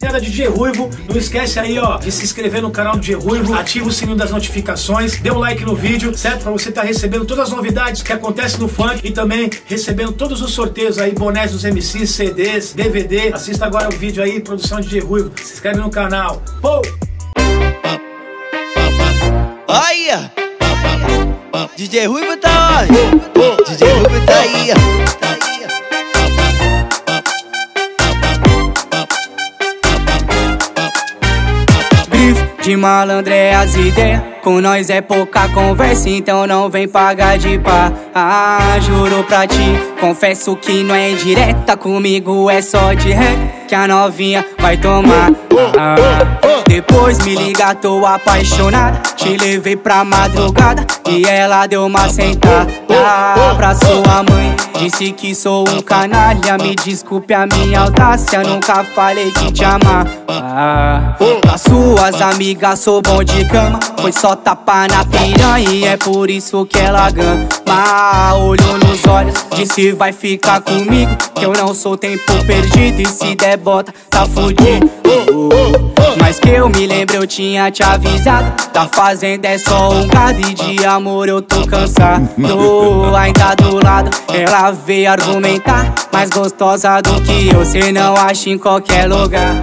DJ Ruivo, não esquece aí, ó, de se inscrever no canal do DJ Ruivo, ativa o sininho das notificações, dê um like no vídeo, certo? Pra você estar recebendo todas as novidades que acontecem no funk e também recebendo todos os sorteios aí, bonés dos MCs, CDs, DVD. Assista agora o vídeo aí, produção de DJ Ruivo, se inscreve no canal. Pô! Olha! DJ Ruivo tá onde? DJ Ruivo tá aí, ó. De malandro é as ideias, com nós é pouca conversa, então não vem pagar de pá. Juro pra ti, confesso que não é indireta, comigo é só de ré, que a novinha vai tomar. Depois me liga, tô apaixonada, te levei pra madrugada e ela deu uma sentada pra sua mãe. Disse que sou um canalha, me desculpe a minha audácia, nunca falei que te amar. Pra suas amigas sou bom de cama, foi só tapa na piranha e é por isso que ela gama. Olhou nos olhos, disse vai ficar comigo, que eu não sou tempo perdido e se der bota tá fudido. Mas que eu me lembro eu tinha te avisado, da fazenda é só um gado e de amor eu tô cansado. Ainda do lado, ela veio argumentar, mais gostosa do que eu, cê não acha em qualquer lugar.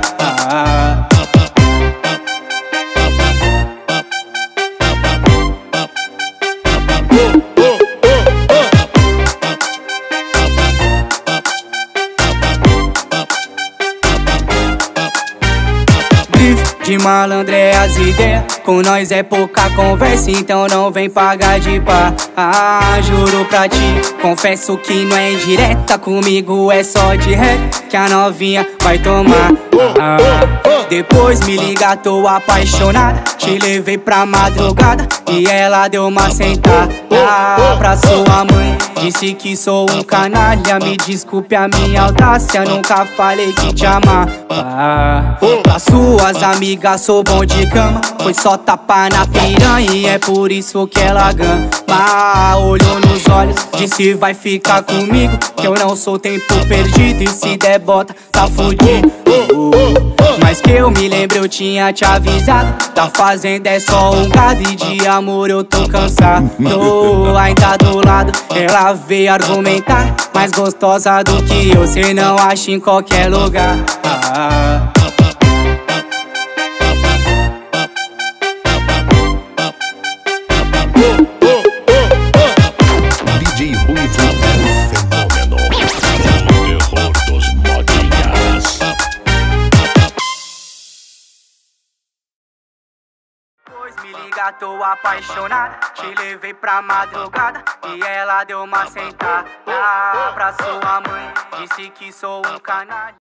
De malandro é as ideias, com nós é pouca conversa, então não vem pagar de pá. Juro pra ti, confesso que não é indireta, comigo é só de ré, que a novinha vai tomar. Depois me liga, tô apaixonada, te levei pra madrugada e ela deu uma sentada pra sua mãe. Disse que sou um canalha, me desculpe a minha audácia, nunca falei que te amar. Pra suas amigas sou bom de cama, foi só tapa na piranha e é por isso que ela gama. Olhou nos olhos, disse vai ficar comigo, que eu não sou tempo perdido e se der bota tá fudido. Mas que eu me lembro eu tinha te avisado, da fazenda é só um gado e de amor eu tô cansado. Ainda do lado, ela veio argumentar, mais gostosa do que eu, cê não acha em qualquer lugar. DJ Ruivo é o fenômeno, o terror dos modinhas. Depois me liga, tô apaixonada, te levei pra madrugada e ela deu uma sentada pra sua mãe. Disse que sou um canalha.